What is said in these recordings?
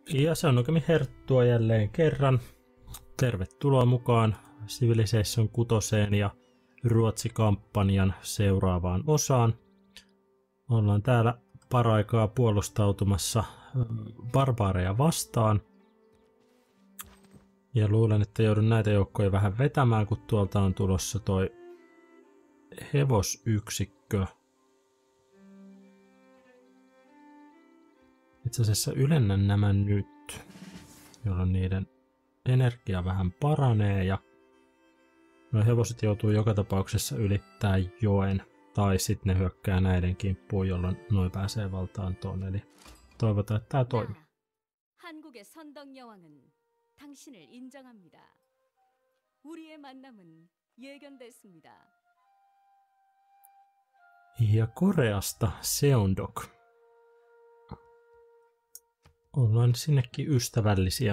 Ja se on Nokemi Herttua jälleen kerran. Tervetuloa mukaan Civilization 6 ja Ruotsi-kampanjan seuraavaan osaan. Ollaan täällä paraikaa puolustautumassa barbaareja vastaan. Ja luulen, että joudun näitä joukkoja vähän vetämään, kun tuolta on tulossa toi hevosyksikkö. Itse asiassa ylennän nämä nyt, jolloin niiden energia vähän paranee ja nuo hevoset joutuu joka tapauksessa ylittää joen tai sitten ne hyökkää näiden kimppuun, jolloin noi pääsee valtaan tuonne. Eli toivotaan, että tämä toimii. 한국의 선덕 여왕은 당신을 인정합니다. 우리의 만남은 예견됐습니다. Ja Koreasta Seondok. Ollaan sinnekin ystävällisiä.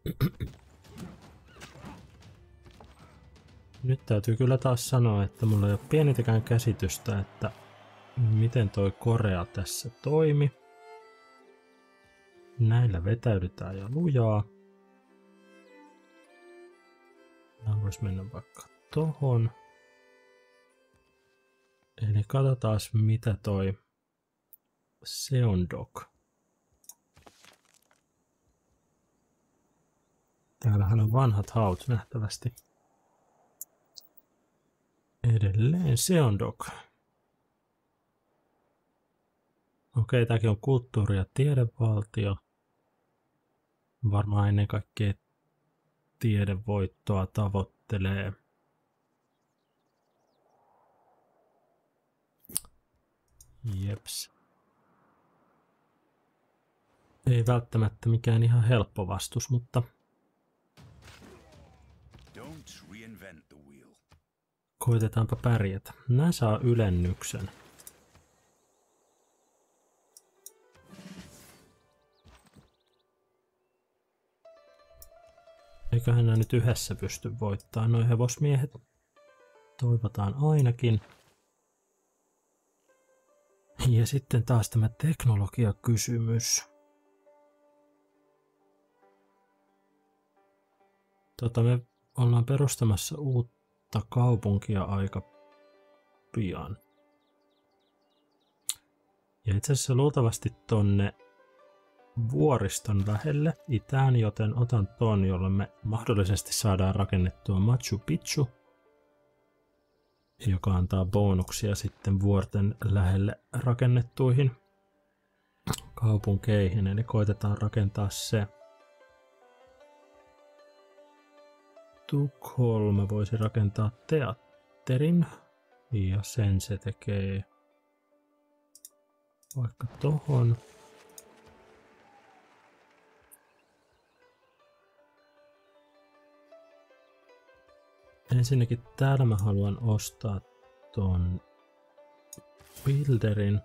Nyt täytyy kyllä taas sanoa, että mulla ei ole pienintäkään käsitystä, että miten toi Korea tässä toimi. Näillä vetäydytään ja lujaa. Nämä vois mennä vaikka tohon. Eli katsotaan mitä toi Seondok. Täällähän on vanhat haut nähtävästi. Edelleen Seondok. Okei, tämäkin on kulttuuri- ja tiedevaltio. Varmaan ennen kaikkea tiedevoittoa tavoittelee. Jeps. Ei välttämättä mikään ihan helppo vastus, mutta koitetaanpa pärjätä. Nää saa ylennyksen. Eiköhän nää nyt yhdessä pysty voittamaan noi hevosmiehet. Toivotaan ainakin. Ja sitten taas tämä teknologiakysymys. Me ollaan perustamassa uutta kaupunkia aika pian. Ja itse asiassa luultavasti tonne vuoriston lähelle itään, joten otan ton, jolla me mahdollisesti saadaan rakennettua Machu Picchu, joka antaa bonuksia sitten vuorten lähelle rakennettuihin kaupunkeihin, eli koitetaan rakentaa se. Tukholma voisi rakentaa teatterin ja sen se tekee vaikka tohon. Ensinnäkin täällä mä haluan ostaa ton builderin.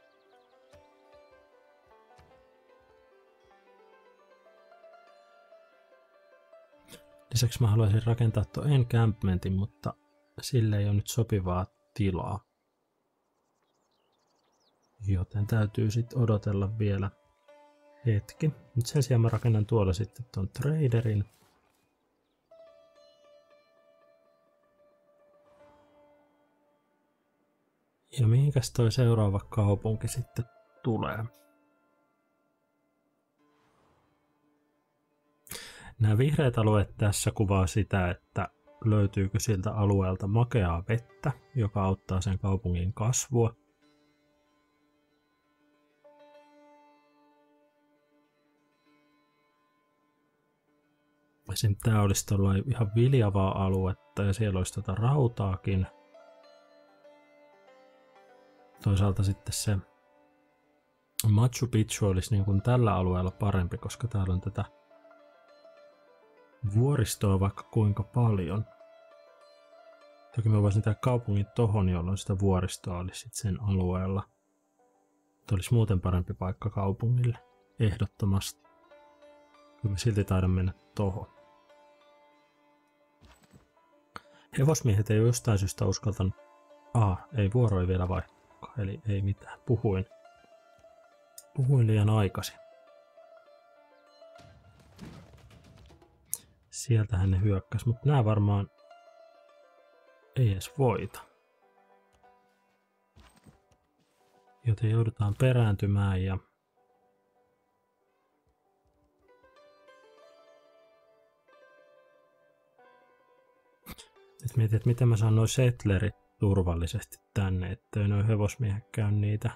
Lisäksi mä haluaisin rakentaa tuon encampmentin, mutta sille ei ole nyt sopivaa tilaa. Joten täytyy sitten odotella vielä hetki. Nyt sen sijaan mä rakennan tuolla sitten ton traderin. Ja mihinkäs toi seuraava kaupunki sitten tulee? Nämä vihreät alueet tässä kuvaa sitä, että löytyykö siltä alueelta makeaa vettä, joka auttaa sen kaupungin kasvua. Esim. Tää olisi tuollainen ihan viljavaa aluetta ja siellä olisi rautaakin. Toisaalta sitten se Machu Picchu olisi niin kuin tällä alueella parempi, koska täällä on tätä vuoristoa vaikka kuinka paljon. Toki mä voisin tehdä kaupungin tohon, jolloin sitä vuoristoa olisi sitten sen alueella. Tämä olisi muuten parempi paikka kaupungille, ehdottomasti. Kyllä mä silti taidan mennä tohon. Hevosmiehet ei ole jostain syystä uskaltanut. Ei vuoro ei vielä vaihtaa. Eli ei mitään. Puhuin liian aikaisin. Sieltähän ne hyökkäs, mutta nämä varmaan ei edes voita. Joten joudutaan perääntymään ja nyt mietin, että miten mä saan noi settlerit turvallisesti tänne, ettei noi hevosmiehet käy niitä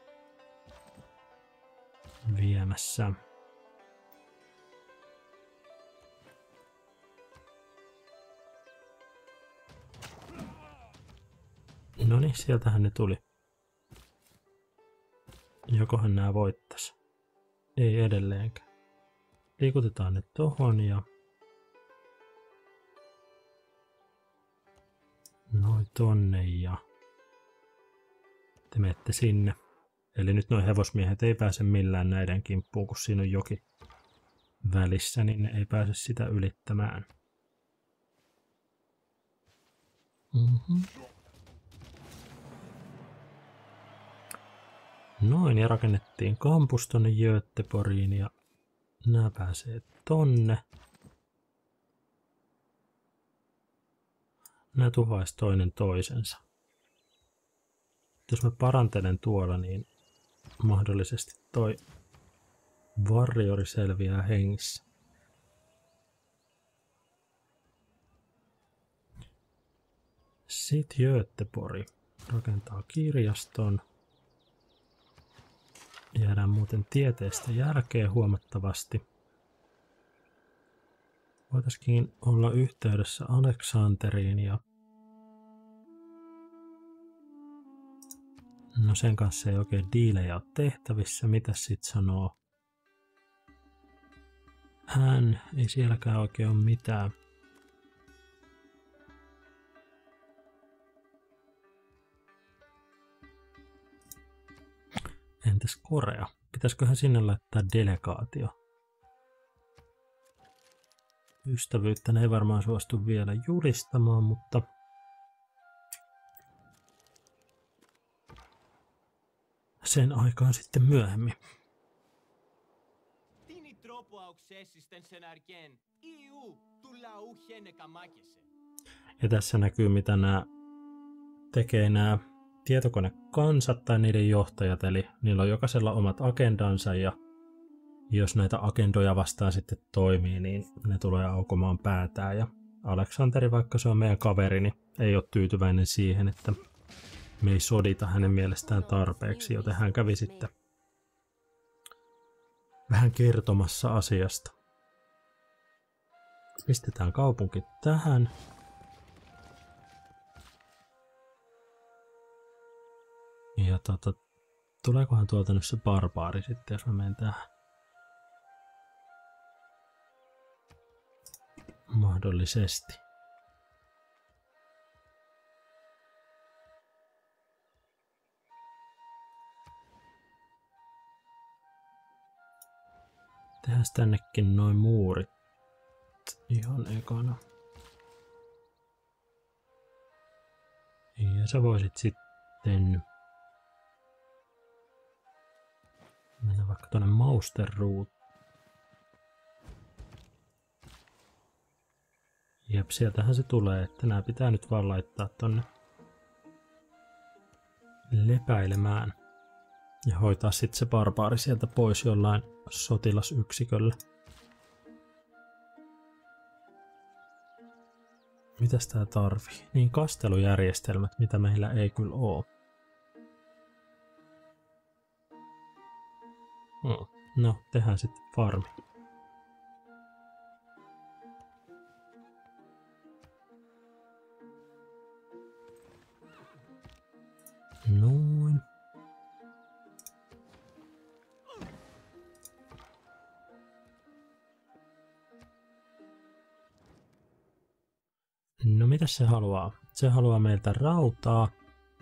viemässä. Noniin, sieltähän ne tuli. Jokohan nämä voittais? Ei edelleenkään. Liikutetaan ne tohon ja noin tonne ja te menette sinne. Eli nyt nuo hevosmiehet ei pääse millään näiden kimppuun, kun siinä on joki välissä, niin ne ei pääse sitä ylittämään. Noin, ja rakennettiin kampus tonne Göteborgiin ja nämä pääsee tonne. Nämä tuhoaisi toinen toisensa. Jos mä parantelen tuolla, niin mahdollisesti toi warriori selviää hengissä. Sitten Göteborg rakentaa kirjaston. Jäädään muuten tieteestä jälkeen huomattavasti. Voitaisiin olla yhteydessä Aleksanderiin ja no sen kanssa ei oikein diilejä ole tehtävissä. Mitäs sit sanoo? Hän ei sielläkään oikein ole mitään. Entäs Korea? Pitäisiköhän sinne laittaa delegaatio? Ystävyyttä ne ei varmaan suostu vielä julistamaan, mutta sen aikaan sitten myöhemmin. Ja tässä näkyy, mitä nämä tekee nämä tietokonekansat tai niiden johtajat, eli niillä on jokaisella omat agendansa ja jos näitä agendoja vastaan sitten toimii, niin ne tulee aukomaan päätään. Ja Aleksanteri, vaikka se on meidän kaveri, niin ei ole tyytyväinen siihen, että me ei sodita hänen mielestään tarpeeksi, joten hän kävi sitten vähän kertomassa asiasta. Pistetään kaupunki tähän. Ja tuleekohan tuolta nyt se barbaari sitten, jos mä menen tähän? Mahdollisesti. Tehdään tännekin noin muurit ihan ekana. Ja sä voisit sitten mennä vaikka tuonne Mausterruut. Jep, sieltähän se tulee, että nämä pitää nyt vaan laittaa tonne lepäilemään. Ja hoitaa sitten se barbaari sieltä pois jollain sotilasyksiköllä. Mitäs tää tarvii? Niin, kastelujärjestelmät, mitä meillä ei kyllä oo. No, tehdään sitten farmi. Noin. No mitä se haluaa? Se haluaa meiltä rautaa.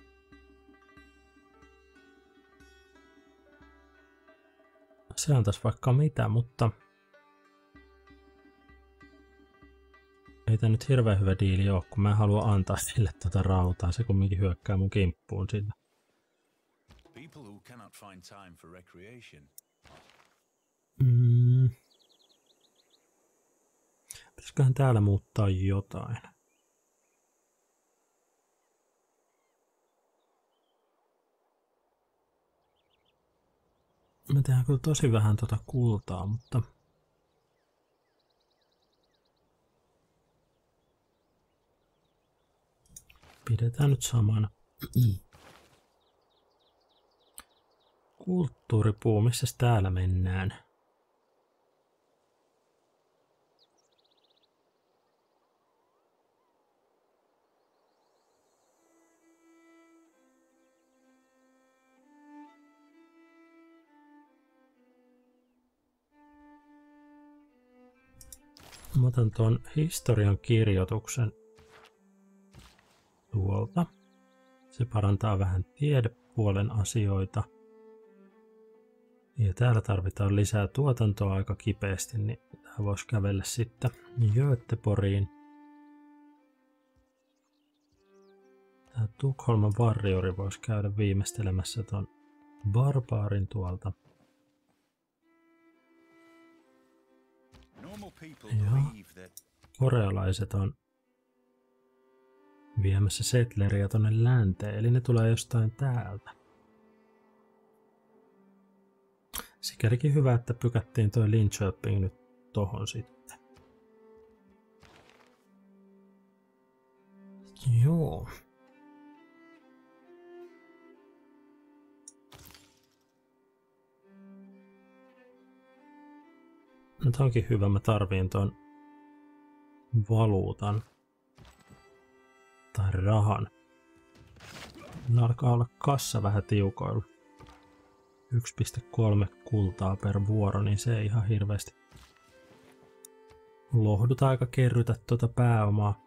Se antaisi vaikka mitä, mutta ei tää nyt hirveän hyvä diili ole, kun mä haluan antaa sille tuota rautaa. Se kumminkin hyökkää mun kimppuun sillä. Pitäisikö Pitäisiköhän täällä muuttaa jotain? Mä tehdään kyllä tosi vähän tota kultaa, mutta pidetään nyt samana. Kulttuuripuu, missä täällä mennään? Mä otan tuon historian kirjoituksen tuolta. Se parantaa vähän tiedepuolen asioita. Ja täällä tarvitaan lisää tuotantoa aika kipeästi, niin tää voisi kävellä sitten Göteborgiin. Tää Tukholman varjori voisi käydä viimeistelemässä ton barbaarin tuolta. Ja korealaiset on viemässä settleriä tonne länteen, eli ne tulee jostain täältä. Sikälikin hyvä, että pykättiin toi Linköping nyt tohon sitten. Joo. Nyt onkin hyvä, mä tarviin ton valuutan tai rahan. Nyt alkaa olla kassa vähän tiukoilla. 1,3 kultaa per vuoro, niin se ei ihan hirveästi lohduta aika kerrytä tuota pääomaa.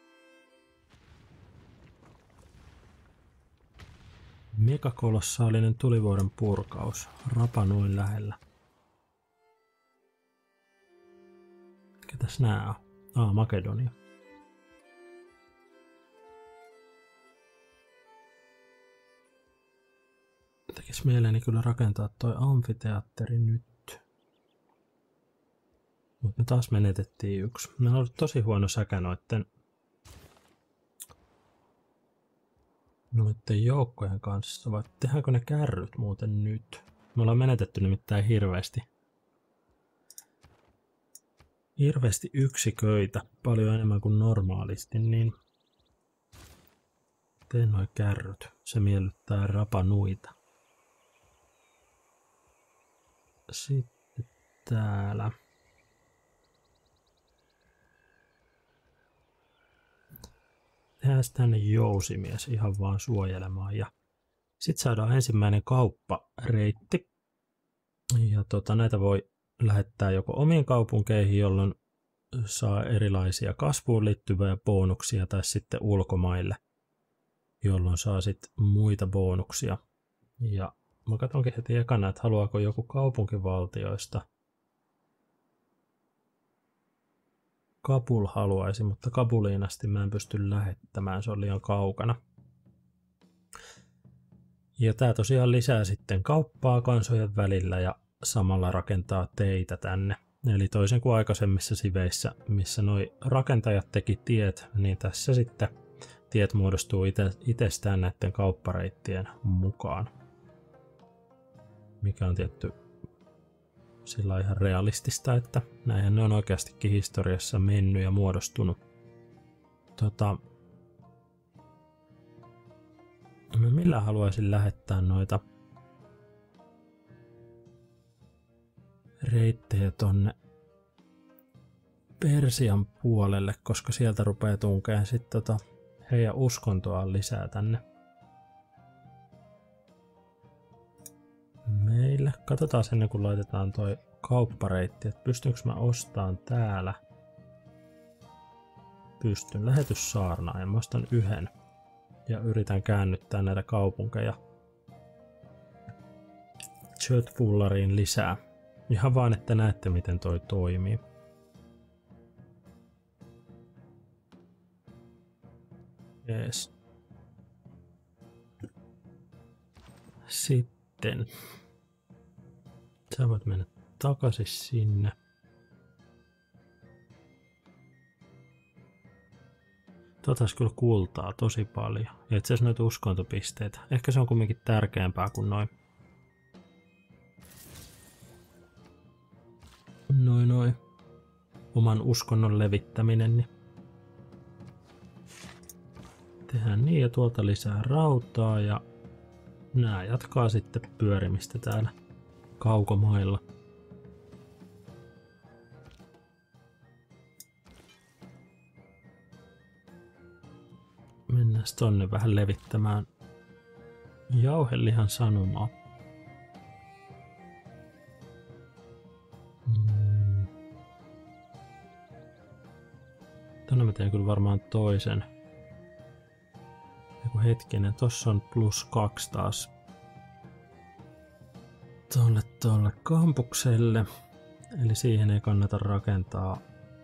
Megakolossaalinen tulivuoren purkaus Rapa Nuin lähellä. Ketäs nää on? Makedonia. Tekis mieleeni kyllä rakentaa toi amfiteatteri nyt. Mutta me taas menetettiin yksi. Meillä on ollut tosi huono säkä noitten joukkojen kanssa. Vai tehdäänkö ne kärryt muuten nyt? Me ollaan menetetty nimittäin hirveästi. Hirveästi yksiköitä. Paljon enemmän kuin normaalisti, niin teen noi kärryt. Se miellyttää Rapa Nuita. Sitten täällä. Tehdään tänne jousimies ihan vaan suojelemaan. Ja sitten saadaan ensimmäinen kauppareitti. Ja näitä voi lähettää joko omiin kaupunkeihin, jolloin saa erilaisia kasvuun liittyviä bonuksia, tai sitten ulkomaille, jolloin saa sitten muita bonuksia. Ja mä katsonkin heti ekana, että haluaako joku kaupunkivaltioista. Kabul haluaisi, mutta Kabuliin asti mä en pysty lähettämään, se on liian kaukana. Ja tää tosiaan lisää sitten kauppaa kansojen välillä ja samalla rakentaa teitä tänne. Eli toisin kuin aikaisemmissa siveissä, missä noi rakentajat teki tiet, niin tässä sitten tiet muodostuu itsestään näiden kauppareittien mukaan. Mikä on tietty sillä ihan realistista, että näinhän ne on oikeastikin historiassa mennyt ja muodostunut. Mä millä haluaisin lähettää noita reittejä tonne Persian puolelle, koska sieltä rupeaa tunkeen sitten heidän uskontoaan lisää tänne meille. Katsotaan ennen kuin laitetaan toi kauppareitti, että pystynkö mä ostamaan täällä. Pystyn. Lähetyssaarnaajan. Mä ostan yhden ja yritän käännyttää näitä kaupunkeja Chötpullariin lisää. Ihan vaan, että näette miten toi toimii. Jees. Sitten sä voit mennä takaisin sinne. Otais kyllä kultaa tosi paljon. Ja itse asiassa noita uskontopisteitä. Ehkä se on kumminkin tärkeämpää kuin noin. Noin. Oman uskonnon levittäminen. Niin. Tehdään niin ja tuolta lisää rautaa ja nää jatkaa sitten pyörimistä täällä kaukomailla. Mennään tonne vähän levittämään jauhelihan sanomaa. Tänne mä teen kyllä varmaan toisen. Joku hetkinen, tossa on +2 taas. Tolle kampukselle. Eli siihen ei kannata rakentaa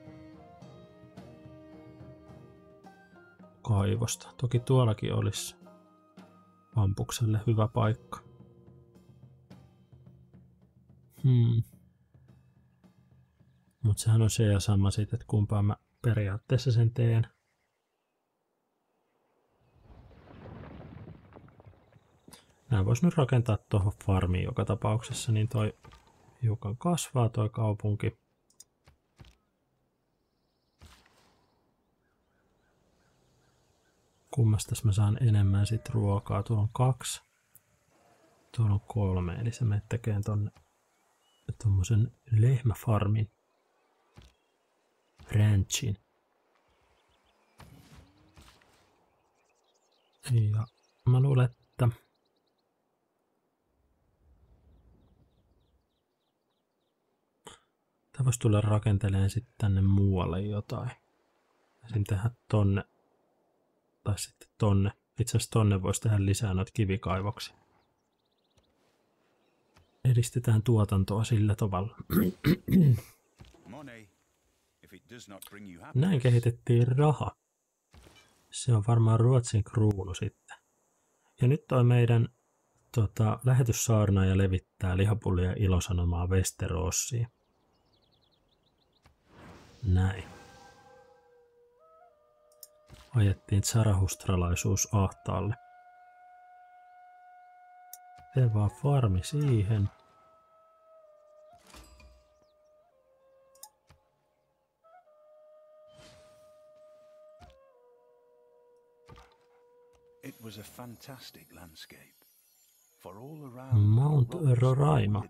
kaivosta. Toki tuollakin olisi kampukselle hyvä paikka. Mutta sehän on se ja sama siitä, että kumpaan mä periaatteessa sen teen. Nää vois nyt rakentaa tuohon farmiin joka tapauksessa, niin toi hiukan kasvaa toi kaupunki. Kummastas mä saan enemmän sit ruokaa? Tuolla on 2. Tuolla on 3, eli se menee tekemään tonne tommosen lehmäfarmin. Ranchin. Ja mä luulen, että tää vois tulla rakentelemaan sitten tänne muualle jotain. Esim. Tehdä tonne. Tai sitten tonne. Itse asiassa tonne voisi tehdä lisää noita kivikaivoksia. Edistetään tuotantoa sillä tavalla. Näin kehitettiin raha. Se on varmaan Ruotsin kruunu sitten. Ja nyt toi meidän lähetyssaarnaaja levittää lihapullia ilosanomaa Westerosiin. Näin. Ajettiin tsarahustralaisuus ahtaalle. Tee vaan farmi siihen. It was a fantastic landscape. For all around Mount Roraima.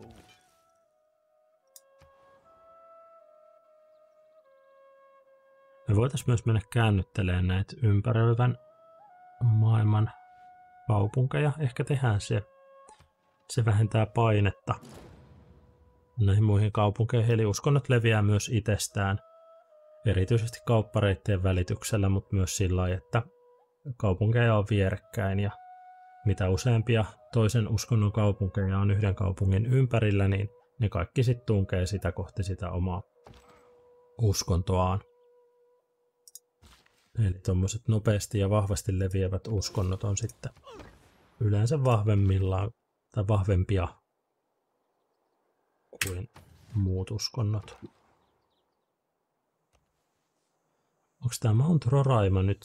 Me voitais myös mennä käännyttelemään näitä ympäröivän maailman kaupunkeja. Ehkä tehdään se. Se vähentää painetta näihin muihin kaupunkeihin. Eli uskonnot leviää myös itsestään. Erityisesti kauppareittien välityksellä, mutta myös sillä lailla, että kaupunkeja on vierekkäin. Ja mitä useampia toisen uskonnon kaupunkeja on yhden kaupungin ympärillä, niin ne kaikki sitten tunkee sitä kohti sitä omaa uskontoaan. Eli tuommoiset nopeasti ja vahvasti leviävät uskonnot on sitten yleensä vahvemmillaan tai vahvempia kuin muut uskonnot. Onko tämä Mount Roraima nyt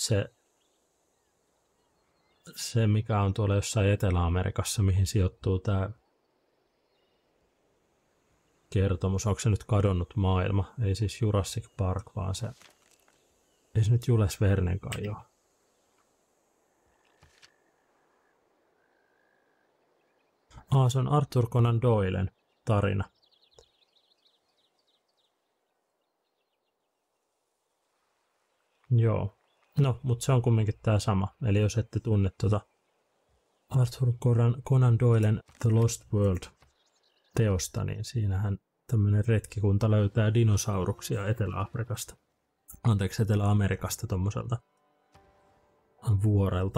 se mikä on tuolla jossain Etelä-Amerikassa, mihin sijoittuu tämä kertomus? Onko se nyt kadonnut maailma? Ei siis Jurassic Park, vaan se... Ei se nyt Jules Vernenkaan ole. Se on Arthur Conan Doylen tarina. Joo. No, mutta se on kumminkin tää sama. Eli jos ette tunne Arthur Conan Doylen The Lost World teosta, niin siinähän tämmönen retkikunta löytää dinosauruksia Etelä-Afrikasta. Anteeksi, Etelä-Amerikasta tommoselta vuorelta.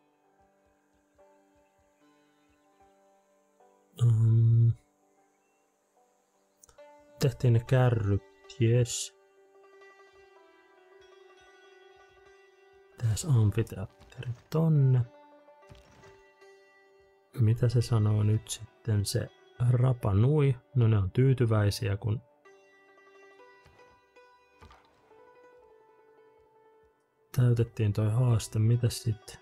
Tehtiin ne kärryt, jes. Tässä amfiteatteri tonne. Mitä se sanoo nyt sitten se Rapa Nui? No ne on tyytyväisiä, kun Täytettiin toi haaste, mitä sitten?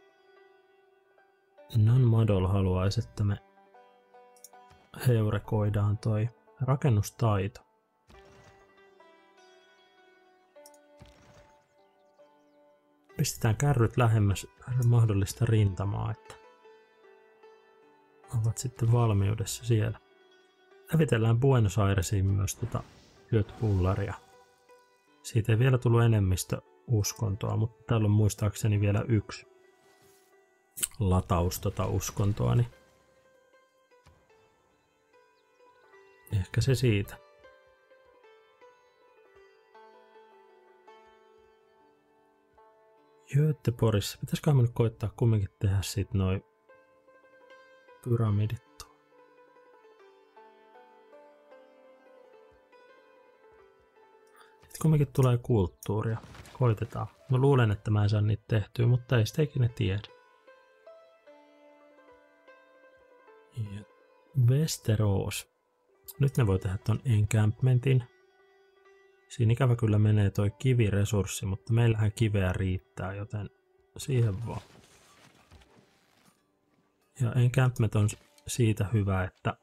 Non-Model haluaisi, että me heurekoidaan toi rakennustaito. Pistetään kärryt lähemmäs mahdollista rintamaa, että ovat sitten valmiudessa siellä. Lävitellään Buenos Airesiin myös Götbullaria. Siitä ei vielä tullut enemmistö uskontoa, mutta täällä on muistaakseni vielä yksi lataus uskontoa, niin ehkä se siitä. Göteborgissa. Pitäisiköhän me nyt koittaa kumminkin tehdä siitä noi pyramidit. Sitten kumminkin tulee kulttuuria. Koitetaan. Mä luulen, että mä en saa niitä tehtyä, mutta ei sitä ikinä tiedä. Ja Westeros. Nyt ne voi tehdä ton encampmentin. Siinä ikävä kyllä menee toi kiviresurssi, mutta meillähän kiveä riittää, joten siihen vaan. Ja encampment on siitä hyvä, että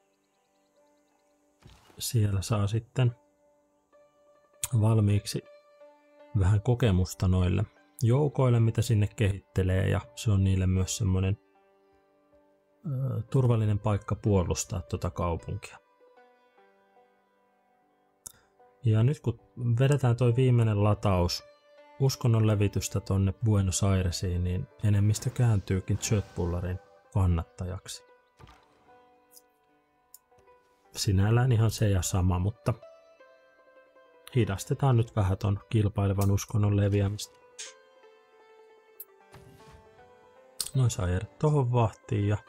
siellä saa sitten valmiiksi vähän kokemusta noille joukoille, mitä sinne kehittelee, ja se on niille myös semmoinen turvallinen paikka puolustaa tuota kaupunkia. Ja nyt kun vedetään toi viimeinen lataus uskonnon levitystä tonne Buenos Airesiin, niin enemmistö kääntyykin Götbullarin kannattajaksi. Sinällään ihan se ja sama, mutta hidastetaan nyt vähän ton kilpailevan uskonnon leviämistä. Noin saa jäädä tohon vahtiin ja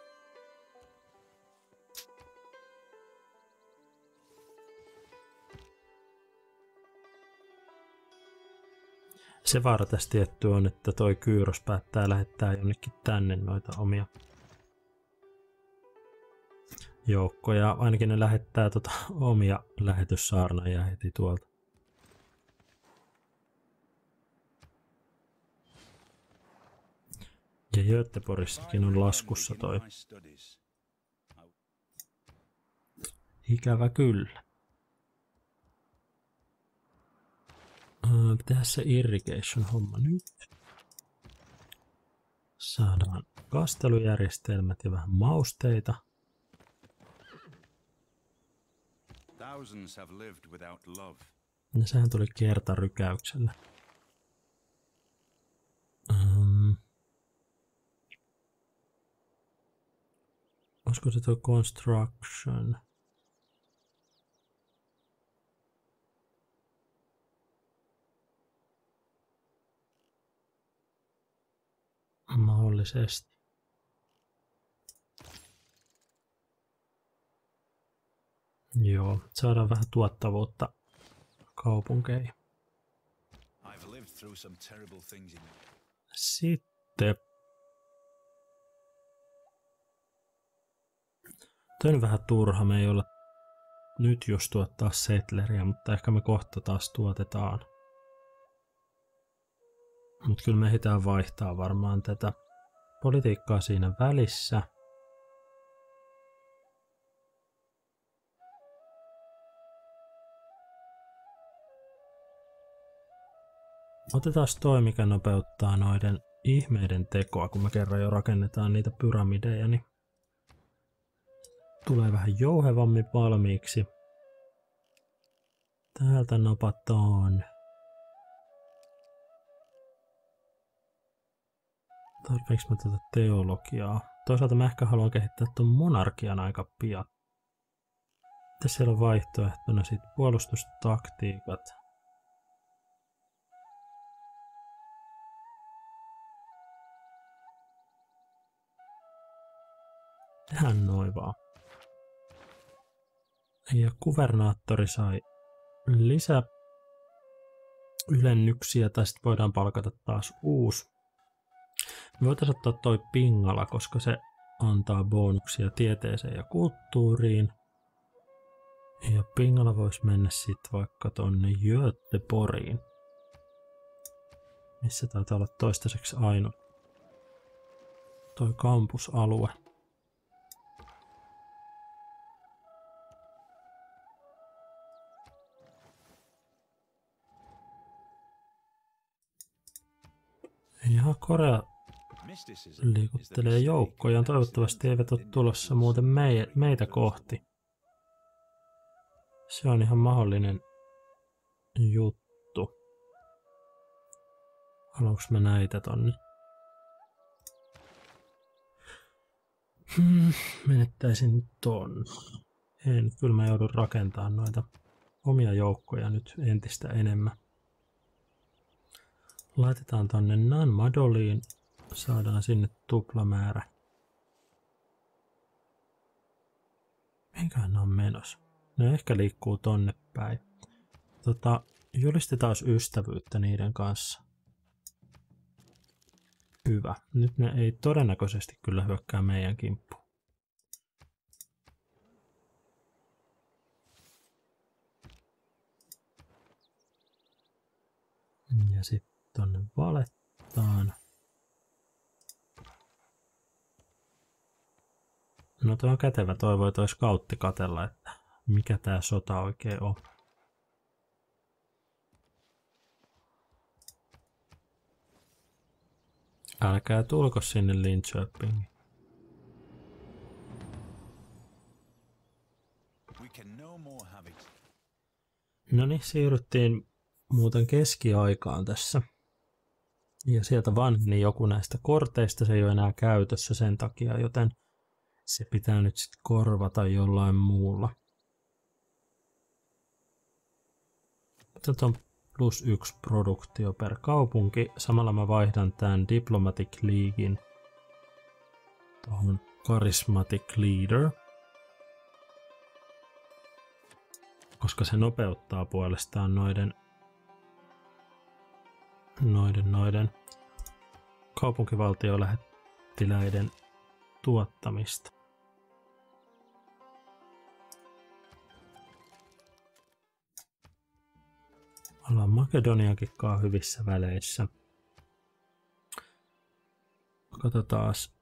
se vaara tässä tietty on, että toi Kyros päättää lähettää jonnekin tänne noita omia joukkoja. Ainakin ne lähettää omia lähetyssaarnaajia heti tuolta. Ja Göteborgissakin on laskussa toi. Ikävä kyllä. Tehdä se irrigation-homma nyt. Saadaan kastelujärjestelmät ja vähän mausteita. Ja sehän tuli kertarykäyksellä. Olisiko se tuo construction? Mahdollisesti. Joo, saadaan vähän tuottavuutta kaupunkeihin. Sitten. Toi on vähän turha, me ei olla nyt jos tuottaa settleria, mutta ehkä me kohta taas tuotetaan. Mutta kyllä me ehditään vaihtaa varmaan tätä politiikkaa siinä välissä. Otetaan toi, mikä nopeuttaa noiden ihmeiden tekoa, kun me kerran jo rakennetaan niitä pyramideja, niin tulee vähän jouhevammin valmiiksi. Täältä napataan. Tarpeeksi mä tätä teologiaa. Toisaalta mä ehkä haluan kehittää tuon monarkian aika pian. Mitä siellä on vaihtoehtona sitten? Puolustustaktiikat. Tehdään noin vaan. Ja kuvernaattori sai lisää ylennyksiä, tai sitten voidaan palkata taas uusi. Me voitaisiin ottaa toi Pingala, koska se antaa bonuksia tieteeseen ja kulttuuriin. Ja Pingala voisi mennä sitten vaikka tonne Göteborgiin. missä taitaa olla toistaiseksi ainut toi kampusalue. Ihan Korea liikuttelee joukkojaan. Toivottavasti eivät ole tulossa muuten meitä kohti. Se on ihan mahdollinen juttu. Haluanko mä näitä tonne? Menettäisin ton. En, kyllä mä joudun rakentamaan noita omia joukkoja nyt entistä enemmän. Laitetaan tonne Nanmadoliin. Saadaan sinne tuplamäärä. Mihinkähän ne on menossa? Ne ehkä liikkuu tonne päin. Julistetaan ystävyyttä niiden kanssa. Hyvä. Nyt ne ei todennäköisesti kyllä hyökkää meidän kimppuun. Ja sitten tonne valettaan. No toi on kätevä. Toivoi toi scoutti katella, että mikä tää sota oikein on. Älkää tulko sinne Linköpingiin. No niin, siirryttiin muuten keskiaikaan tässä. Ja sieltä vanheni joku näistä korteista, se ei ole enää käytössä sen takia, joten se pitää nyt sitten korvata jollain muulla. Tätä on +1 produktio per kaupunki. Samalla mä vaihdan tämän Diplomatic Leaguein tuohon Charismatic Leader. Koska se nopeuttaa puolestaan noiden kaupunkivaltiolähettiläiden tuottamista. Ollaan Makedoniankin hyvissä väleissä. Katsotaas.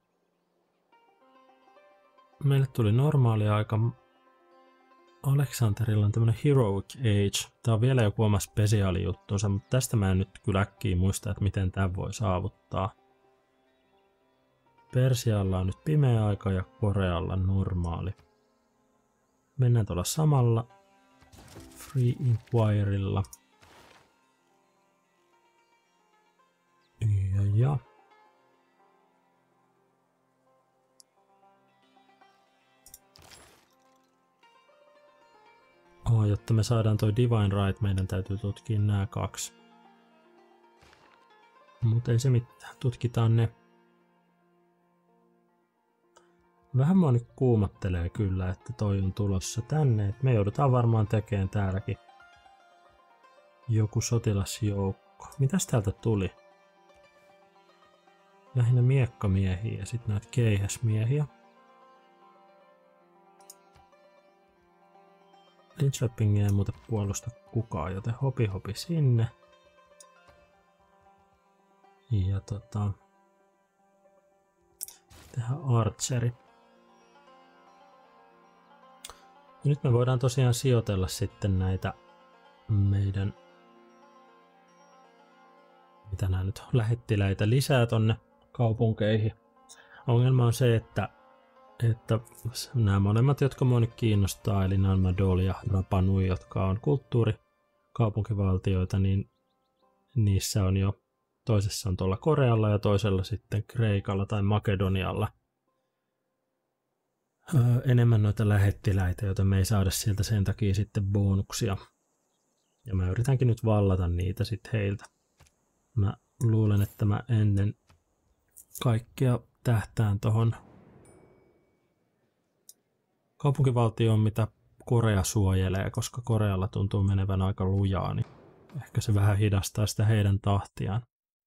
Meille tuli normaali aika. Aleksanterilla on tämmönen Heroic Age. Tää on vielä joku oma spesiaalijuttunsa, mutta tästä mä en nyt kyllä äkkiä muista, että miten tämän voi saavuttaa. Persialla on nyt pimeä aika ja Korealla normaali. Mennään tuolla samalla Free Inquirella. Ja. Jotta me saadaan toi Divine Right, meidän täytyy tutkia nämä 2. Mutta ei se mitään, tutkitaan ne. Vähän mua nyt kuumattelee kyllä, että toi on tulossa tänne. Et me joudutaan varmaan tekemään täälläkin joku sotilasjoukko. Mitäs täältä tuli? Lähinnä miekkamiehiä ja sitten näitä keihäsmiehiä. Linköpingiä ei muuten puolusta kukaan, joten hopi sinne. Ja tehdään archeri. Ja nyt me voidaan tosiaan sijoitella sitten näitä meidän, mitä nämä nyt on, lähettiläitä lisää tonne kaupunkeihin. Ongelma on se, että nämä molemmat, jotka mua nyt kiinnostaa, eli Nanmadol ja Rapa Nui, jotka on kulttuurikaupunkivaltioita, niin niissä on jo, toisessa on tuolla Korealla ja toisella sitten Kreikalla tai Makedonialla enemmän noita lähettiläitä, joita me ei saada sieltä sen takia sitten bonuksia. Ja mä yritänkin nyt vallata niitä sitten heiltä. Mä luulen, että mä ennen kaikkea tähtään tohon kaupunkivaltioon, mitä Korea suojelee, koska Korealla tuntuu menevän aika lujaa, niin ehkä se vähän hidastaa sitä heidän tahtiaan.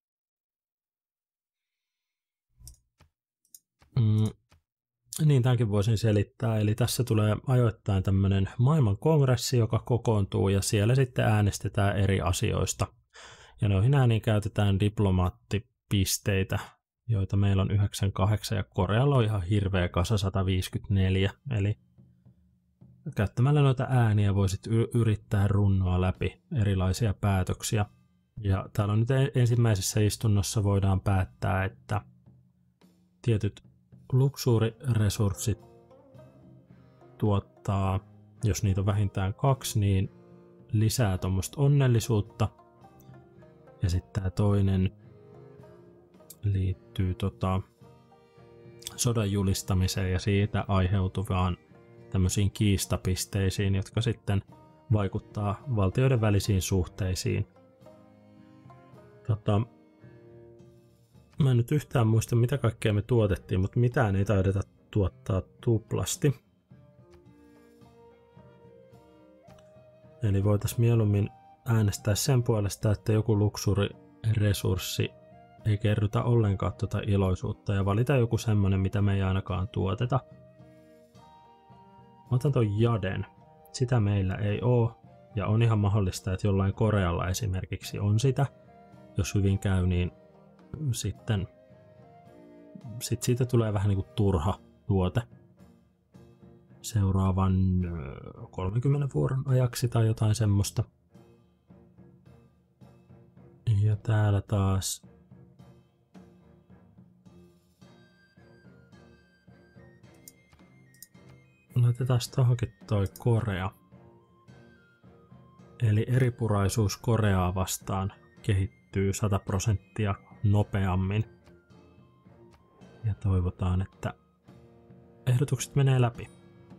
Niin, tämänkin voisin selittää. Eli tässä tulee ajoittain tämmöinen maailman kongressi, joka kokoontuu ja siellä sitten äänestetään eri asioista. Ja noihin ääniin käytetään diplomaattipisteitä, joita meillä on 98 ja Korealla on ihan hirveä kasa 154. Eli käyttämällä noita ääniä voisit yrittää runnoa läpi erilaisia päätöksiä. Ja täällä on nyt ensimmäisessä istunnossa voidaan päättää, että tietyt luksuuriresurssit tuottaa, jos niitä on vähintään 2, niin lisää tuommoista onnellisuutta. Ja sitten tämä toinen liittyy sodan julistamiseen ja siitä aiheutuvaan tämmöisiin kiistapisteisiin, jotka sitten vaikuttaa valtioiden välisiin suhteisiin. Mä en nyt yhtään muista, mitä kaikkea me tuotettiin, mutta mitään ei taideta tuottaa tuplasti. Eli voitaisiin mieluummin äänestää sen puolesta, että joku luksuriresurssi ei kerrytä ollenkaan tuota iloisuutta ja valita joku semmonen, mitä me ei ainakaan tuoteta. Mä otan ton jaden. Sitä meillä ei oo ja on ihan mahdollista, että jollain Korealla esimerkiksi on sitä. Jos hyvin käy, niin sitten siitä tulee vähän niin kuin turha tuote seuraavan 30 vuoden ajaksi tai jotain semmoista. Ja täällä taas laitetaan tohonkin toi Korea. Eli eripuraisuus Koreaa vastaan kehittyy 100% nopeammin. Ja toivotaan, että ehdotukset menee läpi.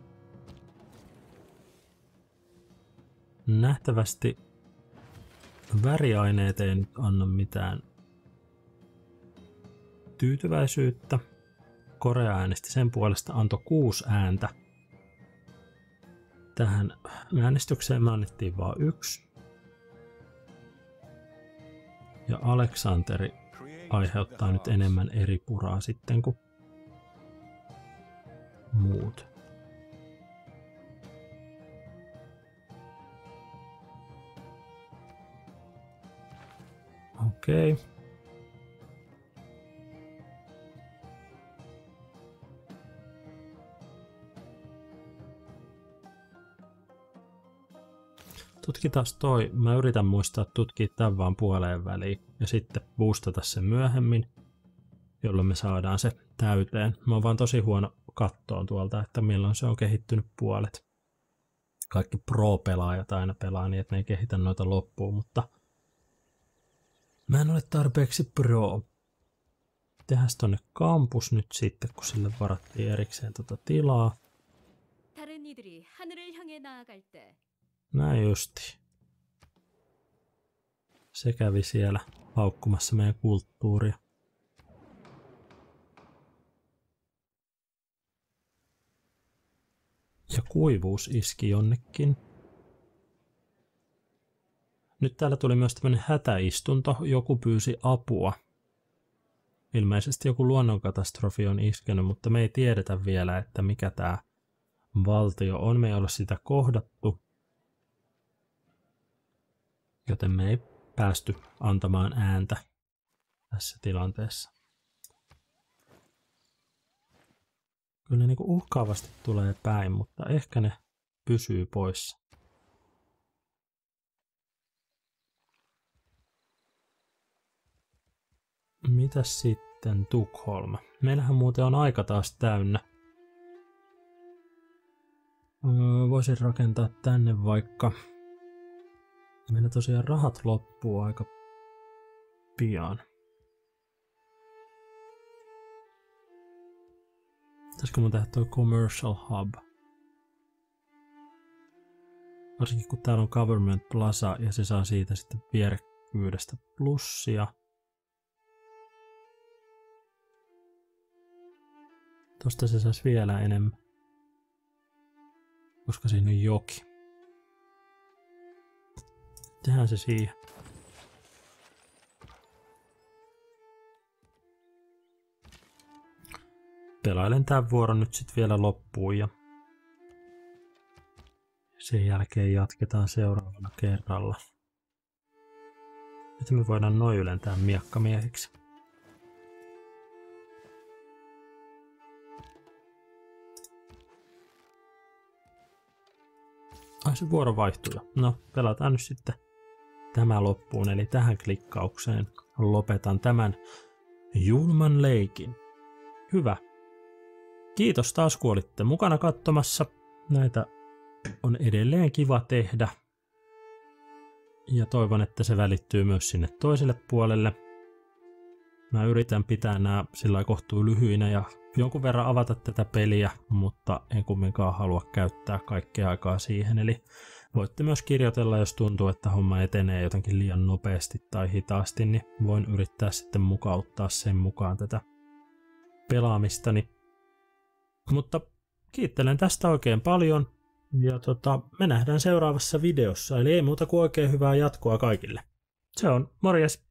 Nähtävästi väriaineet ei nyt anna mitään tyytyväisyyttä. Korea äänesti sen puolesta, antoi 6 ääntä. Tähän äänestykseen me annettiin vain 1. Ja Aleksanteri aiheuttaa nyt enemmän eripuraa sitten kuin muut. Okei. Tutkitaan toi. Mä yritän muistaa tutkia tämän vaan puoleen väliin ja sitten boostata sen myöhemmin, jolloin me saadaan se täyteen. Mä oon vaan tosi huono kattoon tuolta, että milloin se on kehittynyt puolet. Kaikki pro-pelaajat aina pelaa niin, että ne ei kehitä noita loppuun, mutta mä en ole tarpeeksi pro. Tehdään tonne kampus nyt sitten, kun sille varattiin erikseen tilaa. Näin justi. Se kävi siellä haukkumassa meidän kulttuuria. Ja kuivuus iski jonnekin. Nyt täällä tuli myös tämmönen hätäistunto. Joku pyysi apua. Ilmeisesti joku luonnonkatastrofi on iskenyt, mutta me ei tiedetä vielä, että mikä tää valtio on. Me ei olla sitä kohdattu. Joten me ei päästy antamaan ääntä tässä tilanteessa. Kyllä ne niinku uhkaavasti tulee päin, mutta ehkä ne pysyy poissa. Mitäs sitten Tukholma? Meillähän muuten on aika taas täynnä. Voisin rakentaa tänne vaikka. Meillä tosiaan rahat loppuu aika pian. Pitäisikö mun tehdä toi Commercial Hub? Varsinkin kun täällä on Government Plaza ja se saa siitä sitten vierekkyydestä plussia. Tosta se saisi vielä enemmän. Koska siinä on joki. Tehdään se siihen. Pelailen tämän vuoron nyt sitten vielä loppuun ja sen jälkeen jatketaan seuraavalla kerralla. Nyt me voidaan noin ylentää miekkamiehiksi. Ai se vuoro vaihtui jo. No, pelataan nyt sitten tämä loppuun, eli tähän klikkaukseen lopetan tämän julman leikin. Hyvä. Kiitos taas, kun olitte mukana katsomassa. Näitä on edelleen kiva tehdä. Ja toivon, että se välittyy myös sinne toiselle puolelle. Mä yritän pitää nämä sillä kohtuu lyhyinä ja jonkun verran avata tätä peliä, mutta en kumminkaan halua käyttää kaikkea aikaa siihen. Eli voitte myös kirjoitella, jos tuntuu, että homma etenee jotenkin liian nopeasti tai hitaasti, niin voin yrittää sitten mukauttaa sen mukaan tätä pelaamistani. Mutta kiittelen tästä oikein paljon ja me nähdään seuraavassa videossa, eli ei muuta kuin oikein hyvää jatkoa kaikille. Se on, morjes!